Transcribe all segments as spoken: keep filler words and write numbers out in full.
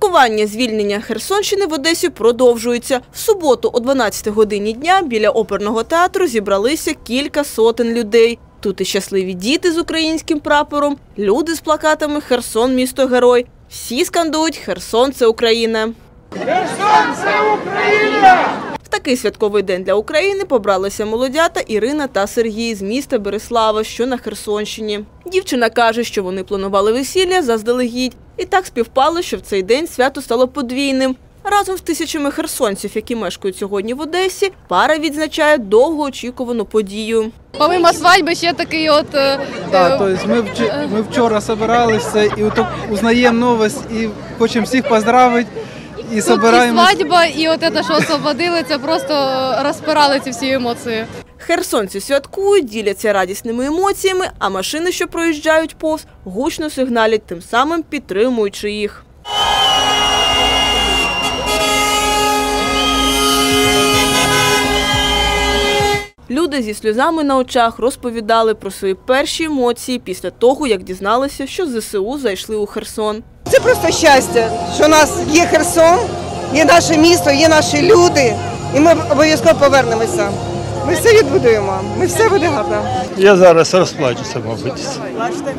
Святкування звільнення Херсонщини в Одесі продовжується. В суботу о дванадцятій годині дня біля оперного театру зібралися кілька сотень людей. Тут і щасливі діти з українським прапором, люди з плакатами «Херсон – місто-герой». Всі скандують «Херсон – це Україна». Херсон – це Україна! В такий святковий день для України побралися молодята Ірина та Сергій з міста Берислава, що на Херсонщині. Дівчина каже, що вони планували весілля заздалегідь. І так співпало, що в цей день свято стало подвійним. Разом з тисячами херсонців, які мешкають сьогодні в Одесі, пара відзначає довгоочікувану подію. Помимо свадьби ще такий от... Так, тобто ми, вч... ми вчора збиралися і узнаємо новость і хочемо всіх поздравити. І Тут і свадьба, і от це, що освободили, це просто розпирали ці всі емоції. Херсонці святкують, діляться радісними емоціями, а машини, що проїжджають повз, гучно сигналять, тим самим підтримуючи їх. Люди зі сльозами на очах розповідали про свої перші емоції після того, як дізналися, що зе се у зайшли у Херсон. Це просто щастя, що у нас є Херсон, є наше місто, є наші люди, і ми обов'язково повернемося. Ми все відбудуємо, ми все буде гарно. Я зараз розплачуся, мабуть. Бачите?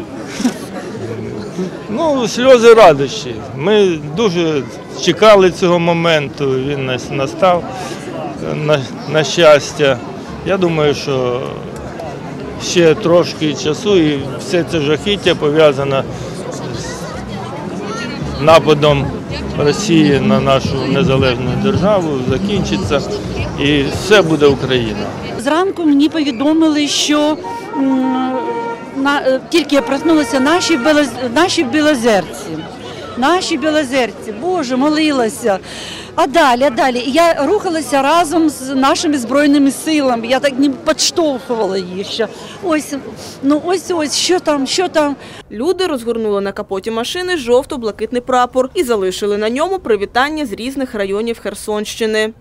Ну, сльози радощі. Ми дуже чекали цього моменту, він настав, на, на щастя. Я думаю, що ще трошки часу і все це жахіття пов'язане з нападом Росії на нашу незалежну державу закінчиться і все буде Україна. Зранку мені повідомили, що на, тільки я проснулася, наші, білоз, наші білозерці, наші білозерці, Боже, молилася. А далі, а далі. І я рухалася разом з нашими Збройними силами, я так не підштовхувала їх ще. Ось, ну ось, ось, що там, що там. Люди розгорнули на капоті машини жовто-блакитний прапор і залишили на ньому привітання з різних районів Херсонщини.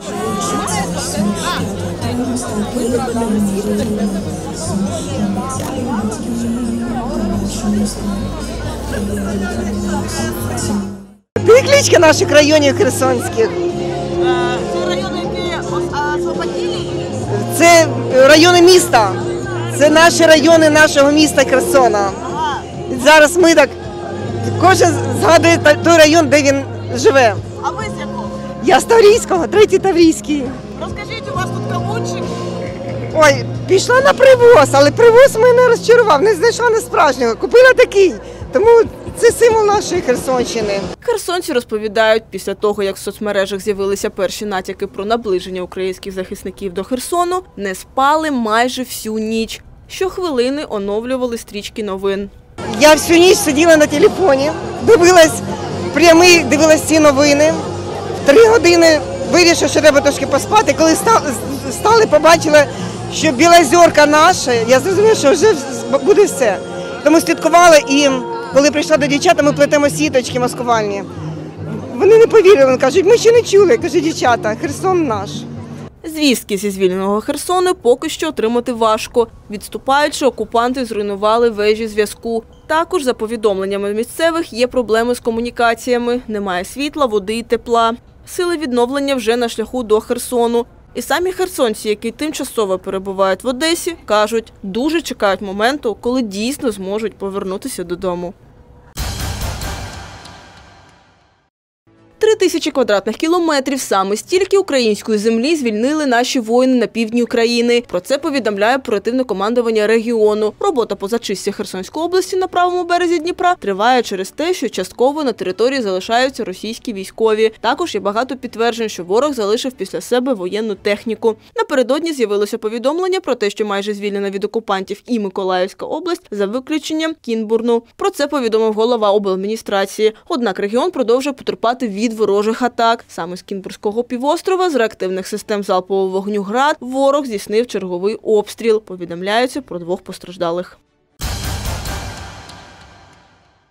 Перекличка наших районів херсонських. Це райони, які освободили? Це райони міста. Це наші райони нашого міста Херсона. Зараз ми так, кожен згадує той район, де він живе. А ви з якого? Я з Таврійського, третій Таврійський. Розкажіть, у вас тут кавунчик? Ой, пішла на привоз, але привоз мене розчарував, не знайшла не справжнього. Купила такий, тому це символ нашої Херсонщини. Херсонці розповідають, після того, як в соцмережах з'явилися перші натяки про наближення українських захисників до Херсону, не спали майже всю ніч. Щохвилини оновлювали стрічки новин. Я всю ніч сиділа на телефоні, дивилась прямі, дивилась ці новини. В три години вирішила, що треба трошки поспати. Коли стали, побачила, що Білозерка наша, я зрозуміла, що вже буде все. Тому слідкувала і коли прийшла до дівчат, ми плетемо сіточки маскувальні. Вони не повірили, вони кажуть, ми ще не чули. Я кажу, дівчата, Херсон наш. Звістки зі звільненого Херсону поки що отримати важко. Відступаючи, окупанти зруйнували вежі зв'язку. Також, за повідомленнями місцевих, є проблеми з комунікаціями. Немає світла, води і тепла. Сили відновлення вже на шляху до Херсону. І самі херсонці, які тимчасово перебувають в Одесі, кажуть, дуже чекають моменту, коли дійсно зможуть повернутися додому. Три тисячі квадратних кілометрів – саме стільки української землі звільнили наші воїни на півдні України. Про це повідомляє оперативне командування регіону. Робота по зачистці Херсонської області на правому березі Дніпра триває через те, що частково на території залишаються російські військові. Також є багато підтверджень, що ворог залишив після себе воєнну техніку. Напередодні з'явилося повідомлення про те, що майже звільнена від окупантів і Миколаївська область за виключенням Кінбурну. Про це повідомив голова обладміністрації. Однак регіон продовжує потерпати від ворожих атак. Саме з Кінбурзького півострова з реактивних систем залпового вогню «Град» ворог здійснив черговий обстріл. Повідомляється про двох постраждалих.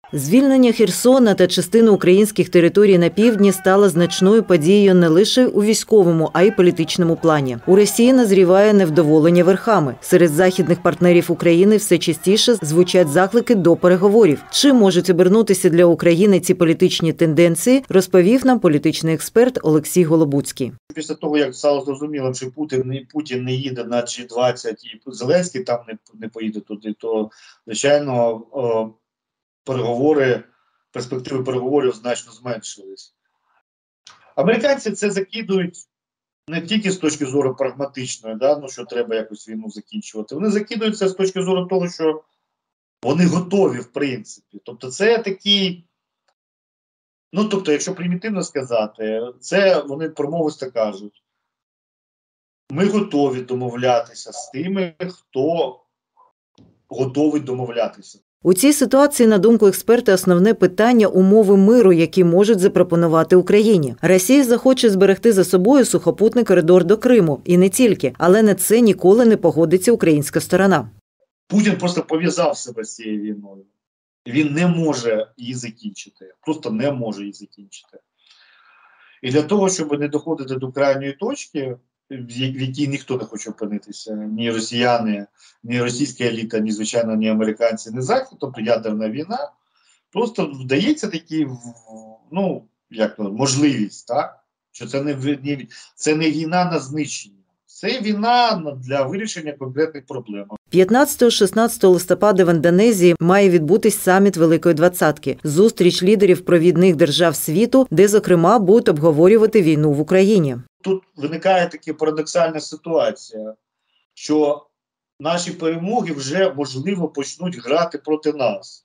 Звільнення Херсона та частини українських територій на півдні стало значною подією не лише у військовому, а й політичному плані. У Росії назріває невдоволення верхами. Серед західних партнерів України все частіше звучать заклики до переговорів. Чим можуть обернутися для України ці політичні тенденції, розповів нам політичний експерт Олексій Голобуцький. Після того, як стало зрозуміло, що Путін, Путін не їде на джі двадцять і Зеленський там не, не поїде туди, то, звичайно, о, переговори, перспективи переговорів значно зменшились. Американці це закидують не тільки з точки зору прагматичної, да, ну, що треба якось війну закінчувати. Вони закидують це з точки зору того, що вони готові, в принципі. Тобто це такий, ну, тобто, якщо примітивно сказати, це вони промовисто кажуть: ми готові домовлятися з тими, хто готовий домовлятися. У цій ситуації, на думку експерта, основне питання – умови миру, які можуть запропонувати Україні. Росія захоче зберегти за собою сухопутний коридор до Криму. І не тільки. Але на це ніколи не погодиться українська сторона. Путін просто пов'язав себе з цією війною. Він не може її закінчити. Просто не може її закінчити. І для того, щоб не доходити до крайньої точки, в якій ніхто не хоче опинитися, ні росіяни, ні російська еліта, ні, звичайно, ні американці, ні Захід, тобто ядерна війна, просто вдається такі, ну, як то, можливість, так? Що це не, це не війна на знищення, це війна для вирішення конкретних проблем. п'ятнадцятого-шістнадцятого листопада в Індонезії має відбутись саміт Великої Двадцятки – зустріч лідерів провідних держав світу, де, зокрема, будуть обговорювати війну в Україні. Тут виникає така парадоксальна ситуація, що наші перемоги вже, можливо, почнуть грати проти нас.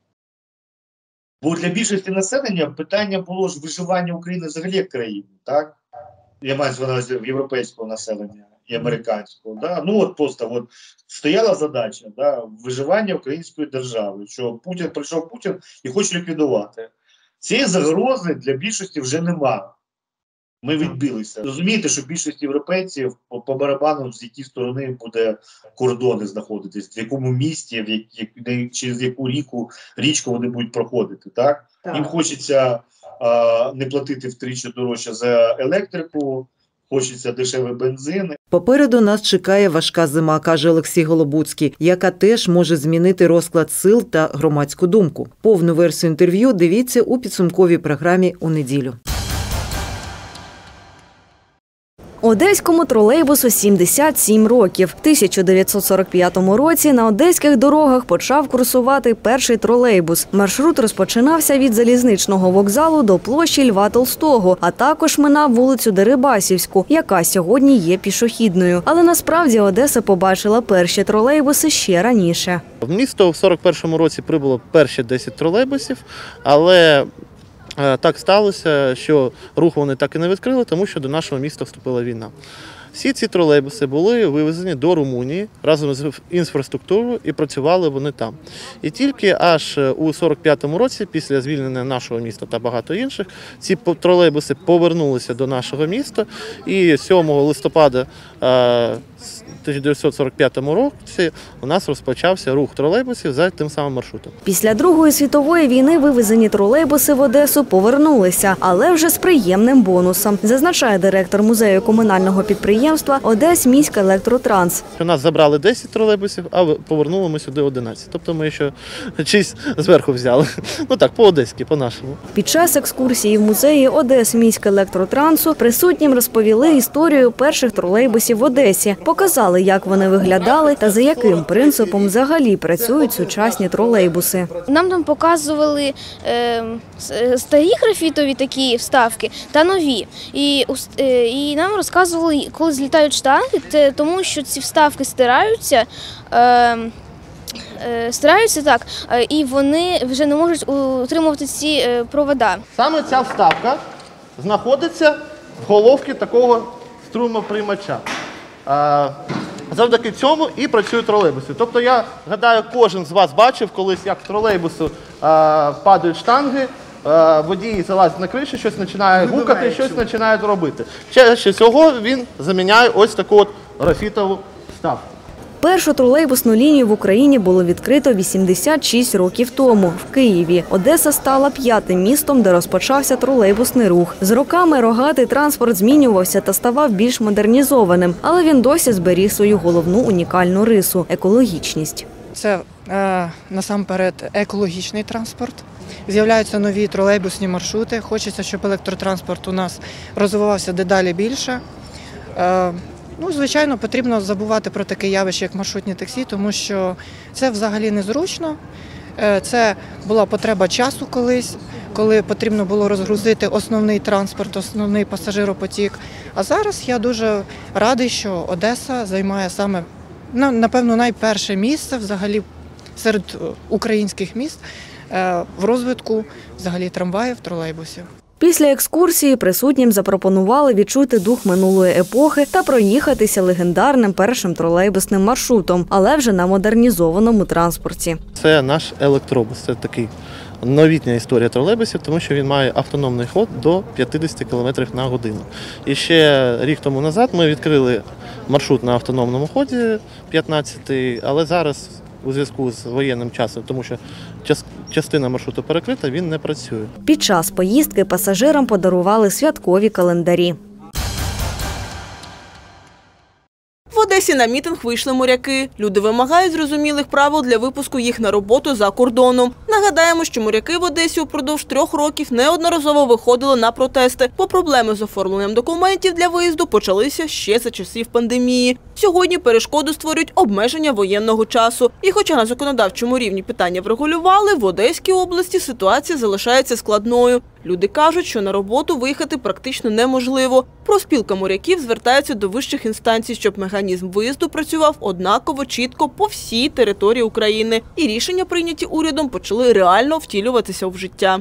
Бо для більшості населення питання було ж виживання України взагалі як країни, так? Я маю на увазі європейського населення і американського. Да? Ну от просто от стояла задача, да, виживання української держави, що Путін, прийшов Путін і хоче ліквідувати. Цієї загрози для більшості вже немає. Ми відбилися. Розумієте, що більшість європейців по, по барабану, з якої сторони буде кордони знаходитись, в якому місті, в як, через яку ріку, річку вони будуть проходити. Так? Так. Їм хочеться а, не платити втричі дорожче за електрику, хочеться дешевий бензин. Попереду нас чекає важка зима, каже Олексій Голобуцький, яка теж може змінити розклад сил та громадську думку. Повну версію інтерв'ю дивіться у підсумковій програмі у неділю. Одеському тролейбусу сімдесят сім років. В тисяча дев'ятсот сорок п'ятому році на одеських дорогах почав курсувати перший тролейбус. Маршрут розпочинався від залізничного вокзалу до площі Льва Толстого, а також минав вулицю Дерибасівську, яка сьогодні є пішохідною. Але насправді Одеса побачила перші тролейбуси ще раніше. В місто в сорок першому році прибуло перші десять тролейбусів, але так сталося, що рух вони так і не відкрили, тому що до нашого міста вступила війна. Всі ці тролейбуси були вивезені до Румунії разом з інфраструктурою і працювали вони там. І тільки аж у сорок п'ятому році, після звільнення нашого міста та багато інших, ці тролейбуси повернулися до нашого міста і сьомого листопада тисяча дев'ятсот сорок п'ятому році у нас розпочався рух тролейбусів за тим самим маршрутом. Після Другої світової війни вивезені тролейбуси в Одесу повернулися, але вже з приємним бонусом, зазначає директор музею комунального підприємства «Одесміськелектротранс». У нас забрали десять тролейбусів, а повернули ми сюди одинадцять. Тобто ми ще чись зверху взяли. Ну так, по-одеськи, по-нашому. Під час екскурсії в музеї «Одесміськелектротрансу» присутнім розповіли історію перших тролейбусів в Одесі, показали, як вони виглядали та за яким принципом взагалі працюють сучасні тролейбуси. Нам там показували е, старі графітові такі вставки та нові. І, е, і нам розказували, коли злітають штанги, те, тому що ці вставки стираються, е, е, стираються так, е, і вони вже не можуть утримувати ці е, провода. Саме ця вставка знаходиться в головці такого струмоприймача. Завдяки цьому і працюють тролейбуси. Тобто я гадаю, кожен з вас бачив колись, як в тролейбусу а, падають штанги, а, водій залазить на кришу, щось починає гукати, щось починає робити. Ще цього він заміняє ось таку от графітову вставку. Першу тролейбусну лінію в Україні було відкрито вісімдесят шість років тому в Києві. Одеса стала п'ятим містом, де розпочався тролейбусний рух. З роками рогатий транспорт змінювався та ставав більш модернізованим, але він досі зберіг свою головну унікальну рису – екологічність. Це е, насамперед екологічний транспорт. З'являються нові тролейбусні маршрути. Хочеться, щоб електротранспорт у нас розвивався дедалі більше. Е, ну, звичайно, потрібно забувати про таке явище, як маршрутні таксі, тому що це взагалі незручно. Е, це була потреба часу колись, коли потрібно було розгрузити основний транспорт, основний пасажиропотік. А зараз я дуже радий, що Одеса займає саме, напевно, найперше місце взагалі серед українських міст в розвитку взагалі трамваїв, тролейбусів. Після екскурсії присутнім запропонували відчути дух минулої епохи та проїхатися легендарним першим тролейбусним маршрутом, але вже на модернізованому транспорті. Це наш електробус, це такий новітня історія тролейбусів, тому що він має автономний ход до п'ятдесят кілометрів на годину. І ще рік тому назад ми відкрили маршрут на автономному ході п'ятнадцятий, але зараз у зв'язку з воєнним часом, тому що частина маршруту перекрита, він не працює. Під час поїздки пасажирам подарували святкові календарі. В Одесі на мітинг вийшли моряки. Люди вимагають зрозумілих правил для випуску їх на роботу за кордоном. Нагадаємо, що моряки в Одесі упродовж трьох років неодноразово виходили на протести, бо проблеми з оформленням документів для виїзду почалися ще за часів пандемії. Сьогодні перешкоду створюють обмеження воєнного часу. І хоча на законодавчому рівні питання врегулювали, в Одеській області ситуація залишається складною. Люди кажуть, що на роботу виїхати практично неможливо. Профспілка моряків звертається до вищих інстанцій, щоб механізм виїзду працював однаково чітко по всій території України. І рішення, прийняті урядом, почали реально втілюватися в життя.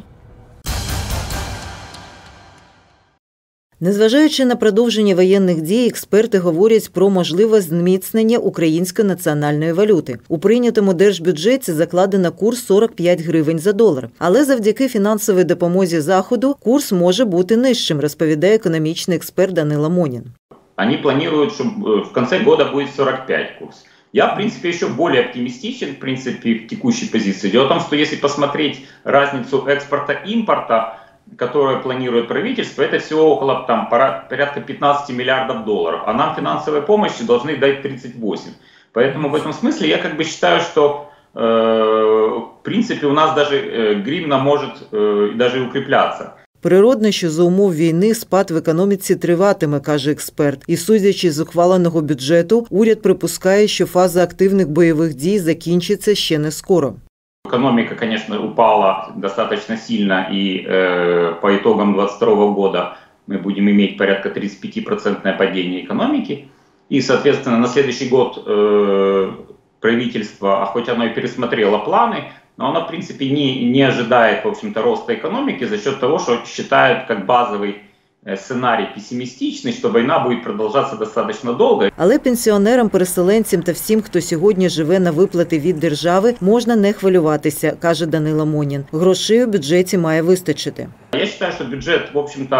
Незважаючи на продовження воєнних дій, експерти говорять про можливе зміцнення української національної валюти. У прийнятому держбюджеті закладено курс сорок п'ять гривень за долар. Але завдяки фінансовій допомозі Заходу курс може бути нижчим, розповідає економічний експерт Данило Монін. Вони планують, що в кінці року буде сорок п'ять курс. Я, в принципе, еще более оптимистичен, в принципе, в текущей позиции. Дело в том, что если посмотреть разницу экспорта-импорта, которое планирует правительство, это всего около там, порядка пятнадцати миллиардов долларов. А нам финансовой помощи должны дать тридцать восемь. Поэтому в этом смысле я как бы считаю, что э, в принципе у нас даже э, гривна может э, даже укрепляться. Природно, що за умов війни спад в економіці триватиме, каже експерт. І судячи з ухваленого бюджету, уряд припускає, що фаза активних бойових дій закінчиться ще не скоро. Экономика, конечно, упала достаточно сильно, и э, по итогам двадцать второго года мы будем иметь порядка тридцать пять процентов падения экономики. И, соответственно, на следующий год э, правительство, а хоть оно и пересмотрело планы, но оно, в принципе, не, не ожидает, в общем-то, роста экономики за счет того, что считают как базовый сценарій песимістичний, що війна буде продовжуватися достатньо довго. Але пенсіонерам, переселенцям та всім, хто сьогодні живе на виплати від держави, можна не хвилюватися, каже Данило Монін. Грошей у бюджеті має вистачити. Я вважаю, що бюджет, в общем-то,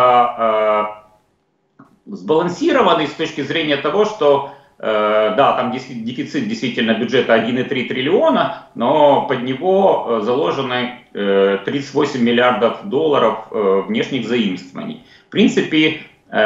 збалансований з точки зрения того, що да, там дефицит действительно бюджета один и три триллиона, но под него заложены тридцать восемь миллиардов долларов внешних заимствований. В принципе,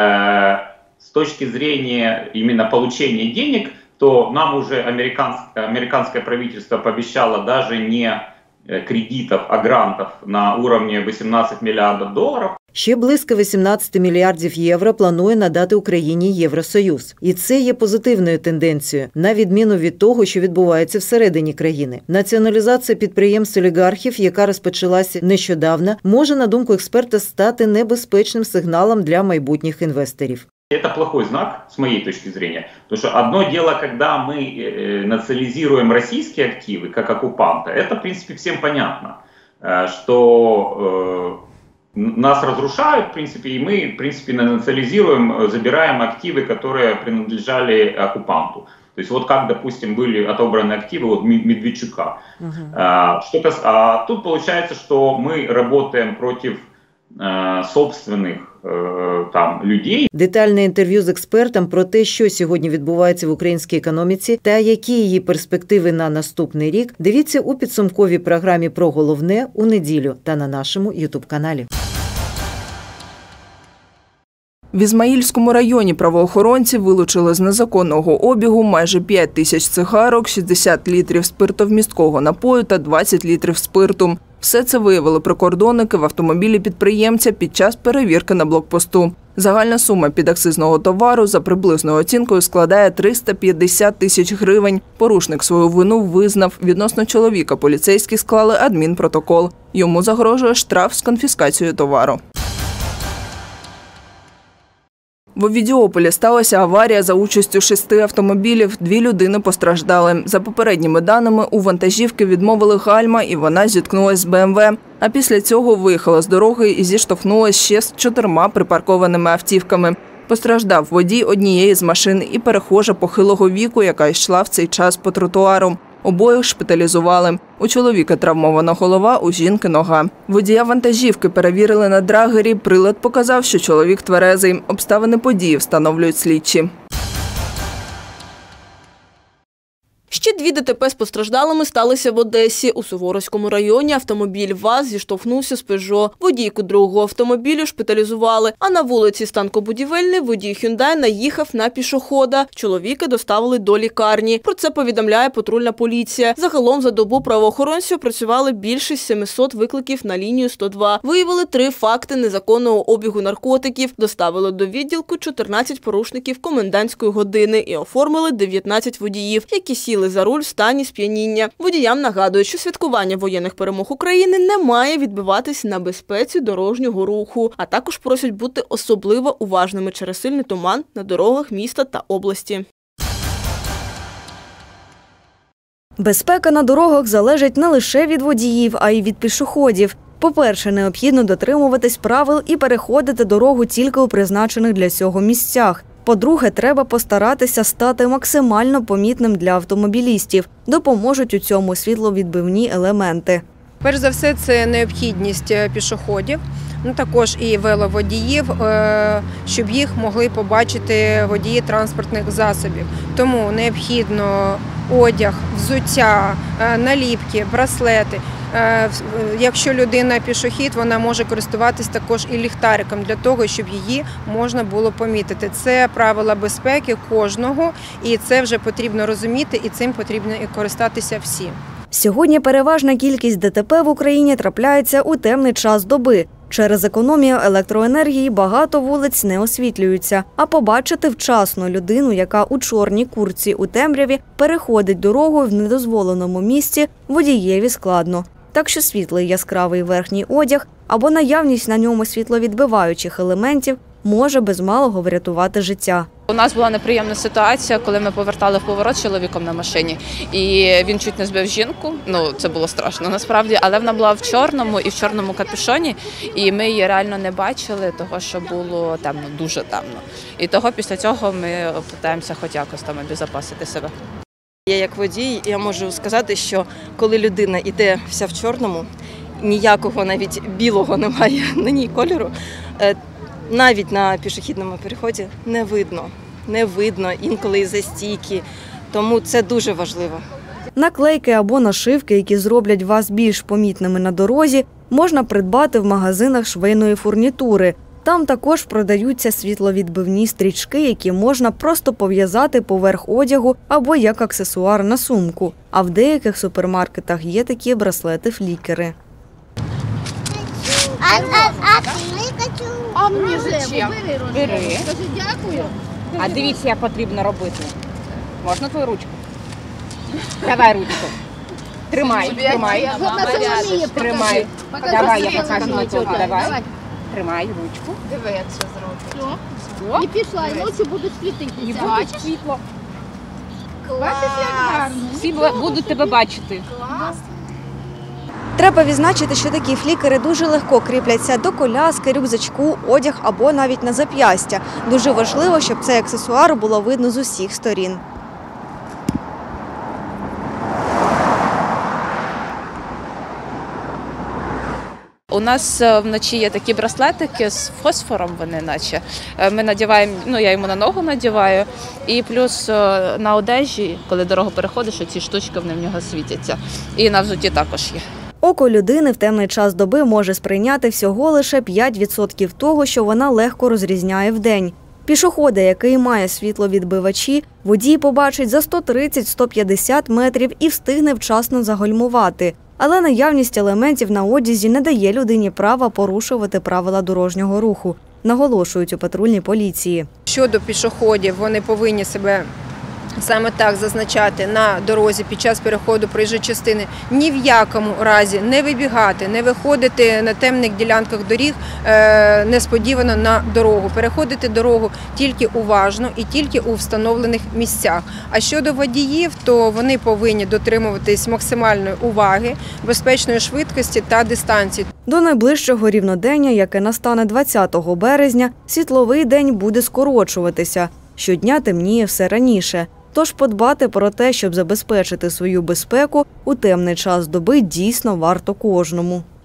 с точки зрения именно получения денег, то нам уже американское, американское правительство пообещало даже не кредитов, а грантов на уровне вісімнадцять мільярдів доларів. Ще близько вісімнадцять мільярдів євро планує надати Україні Євросоюз. І це є позитивною тенденцією, на відміну від того, що відбувається всередині країни. Націоналізація підприємств олігархів, яка розпочалася нещодавно, може, на думку експерта, стати небезпечним сигналом для майбутніх інвесторів. Это плохой знак, с моей точки зрения. Потому что одно дело, когда мы э, национализируем российские активы как оккупанта, это, в принципе, всем понятно, э, что э, нас разрушают, в принципе, и мы, в принципе, национализируем, забираем активы, которые принадлежали оккупанту. То есть вот как, допустим, были отобраны активы от Медведчука. Uh-huh. а, что, а тут получается, что мы работаем против э, собственных там людей. Детальне інтерв'ю з експертом про те, що сьогодні відбувається в українській економіці та які її перспективи на наступний рік, дивіться у підсумковій програмі «Про головне» у неділю та на нашому ютуб-каналі. В Ізмаїльському районі правоохоронці вилучили з незаконного обігу майже п'ять тисяч цигарок, шістдесят літрів спиртовмісткого напою та двадцять літрів спирту. Все це виявили прикордонники в автомобілі підприємця під час перевірки на блокпосту. Загальна сума підакцизного товару за приблизною оцінкою складає триста п'ятдесят тисяч гривень. Порушник свою вину визнав. Відносно чоловіка поліцейські склали адмінпротокол. Йому загрожує штраф з конфіскацією товару. В Овідіополі сталася аварія за участю шести автомобілів. Дві людини постраждали. За попередніми даними, у вантажівки відмовили гальма і вона зіткнулася з Бе Ем Ве. А після цього виїхала з дороги і зіштовхнулася ще з чотирма припаркованими автівками. Постраждав водій однієї з машин і перехожа похилого віку, яка йшла в цей час по тротуару. Обоїх шпиталізували. У чоловіка травмована голова, у жінки нога. Водія вантажівки перевірили на драгері. Прилад показав, що чоловік тверезий. Обставини події встановлюють слідчі. Ще дві Де Те Пе з постраждалими сталися в Одесі. У Суворовському районі автомобіль ВАЗ зіштовхнувся з Пежо. Водійку другого автомобілю шпиталізували. А на вулиці Станкобудівельний водій Hyundai наїхав на пішохода. Чоловіка доставили до лікарні. Про це повідомляє патрульна поліція. Загалом за добу правоохоронці опрацювали більше сімсот викликів на лінію сто два. Виявили три факти незаконного обігу наркотиків. Доставили до відділку чотирнадцять порушників комендантської години і оформили дев'ятнадцять водіїв, які сіли за руль в стані сп'яніння. Водіям нагадують, що святкування воєнних перемог України не має відбиватись на безпеці дорожнього руху, а також просять бути особливо уважними через сильний туман на дорогах міста та області. Безпека на дорогах залежить не лише від водіїв, а й від пішоходів. По-перше, необхідно дотримуватись правил і переходити дорогу тільки у призначених для цього місцях. По-друге, треба постаратися стати максимально помітним для автомобілістів. Допоможуть у цьому світловідбивні елементи. Перш за все, це необхідність пішоходів, ну також і веловодіїв, щоб їх могли побачити водії транспортних засобів. Тому необхідно одяг, взуття, наліпки, браслети. Якщо людина пішохід, вона може користуватись також і ліхтариком для того, щоб її можна було помітити. Це правила безпеки кожного, і це вже потрібно розуміти, і цим потрібно і користатися всі. Сьогодні переважна кількість Де Те Пе в Україні трапляється у темний час доби. Через економію електроенергії багато вулиць не освітлюються, а побачити вчасно людину, яка у чорній куртці у темряві переходить дорогу в недозволеному місці, водієві складно. Так що світлий яскравий верхній одяг або наявність на ньому світловідбиваючих елементів може без малого врятувати життя. У нас була неприємна ситуація, коли ми повертали в поворот з чоловіком на машині. І він чуть не збив жінку, ну це було страшно насправді, але вона була в чорному і в чорному капюшоні. І ми її реально не бачили, того що було темно, дуже темно. І того після цього ми намагаємося хоч якось там обезпечити себе. Я як водій, я можу сказати, що коли людина йде вся в чорному, ніякого навіть білого немає на ній кольору, навіть на пішохідному переході не видно, не видно інколи із-за стійки, тому це дуже важливо. Наклейки або нашивки, які зроблять вас більш помітними на дорозі, можна придбати в магазинах швейної фурнітури. Там також продаються світловідбивні стрічки, які можна просто пов'язати поверх одягу або як аксесуар на сумку. А в деяких супермаркетах є такі браслети-флікери. А, а, а, а мені зачем? Бери. Скажи дякую. А дивіться, як потрібно робити. Можна твою ручку? Давай ручку. Тримай, тримай. Тримай. Давай, я покажу на цього. Давай. Тримай ручку. Диви, як це зробить. Все. І пішла, і ночі будуть світитися. І будуть світло. Бачиш, як гарно. Всі будуть тебе бачити. Клас. Треба відзначити, що такі флікери дуже легко кріпляться до коляски, рюкзачку, одяг або навіть на зап'ястя. Дуже важливо, щоб цей аксесуар було видно з усіх сторін. У нас вночі є такі браслетики з фосфором, вони наче. Ми надіваємо, ну я йому на ногу надіваю, і плюс на одежі, коли дорогу переходиш, ці штучки в нього світяться. І на взутті також є. Око людини в темний час доби може сприйняти всього лише п'ять відсотків того, що вона легко розрізняє вдень. Пішохода, який має світловідбивачі, водій побачить за сто тридцять - сто п'ятдесят метрів і встигне вчасно загальмувати. Але наявність елементів на одязі не дає людині права порушувати правила дорожнього руху, наголошують у патрульній поліції. Щодо пішоходів, вони повинні себе саме так зазначати на дорозі під час переходу проїжджої частини. Ні в якому разі не вибігати, не виходити на темних ділянках доріг е, несподівано на дорогу. Переходити дорогу тільки уважно і тільки у встановлених місцях. А щодо водіїв, то вони повинні дотримуватись максимальної уваги, безпечної швидкості та дистанції. До найближчого рівнодення, яке настане двадцятого березня, світловий день буде скорочуватися. Щодня темніє все раніше. Тож подбати про те, щоб забезпечити свою безпеку, у темний час доби дійсно варто кожному.